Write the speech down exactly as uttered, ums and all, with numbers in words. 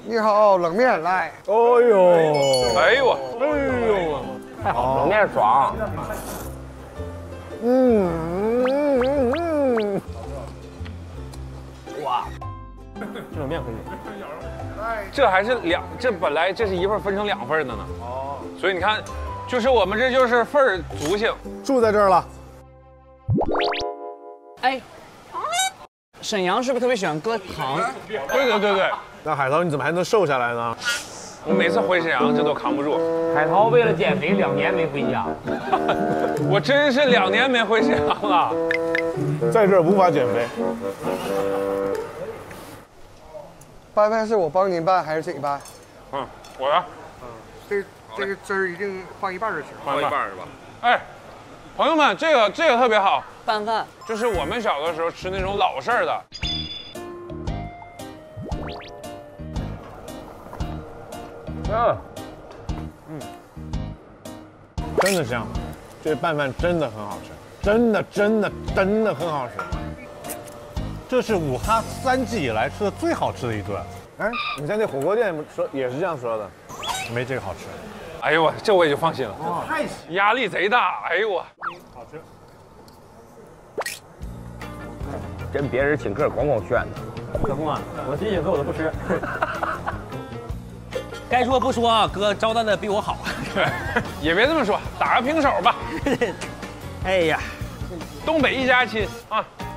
你好，冷面来。 哎呦， 哎呦， 哎呦， 太好，冷面爽。 嗯嗯嗯嗯， 哇，这冷面可以。 这还是两，这本来这是一份分成两份的呢。哦，所以你看，就是我们这就是份儿足性。 住在这儿了。 哎，沈阳是不是特别喜欢搁糖？ 对对对对， 那海涛你怎么还能瘦下来呢？ 我每次回沈阳这都扛不住。 海涛为了减肥，两年没回家。 我真是两年没回沈阳了。 在这儿无法减肥。 拌饭是我帮您拌还是自己拌？ 嗯，我的。 这这个汁儿一定放一半就行。 放一半是吧？哎，朋友们，这个这个特别好， 拌饭就是我们小的时候吃那种老式的。 嗯嗯，真的香，这拌饭真的很好吃，真的真的真的很好吃。这是武汉三季以来吃的最好吃的一顿。哎，你在那火锅店说也是这样说的，没这个好吃。 哎呦我，这我也就放心了。 哇，太香， 压力贼大。哎呦我， 好吃。 跟别人请客光光炫的。 哥公啊，我自己请客我都不吃。该说不说啊，哥招待的比我好。 也别这么说，打个平手吧。 哎呀， 东北一家亲啊。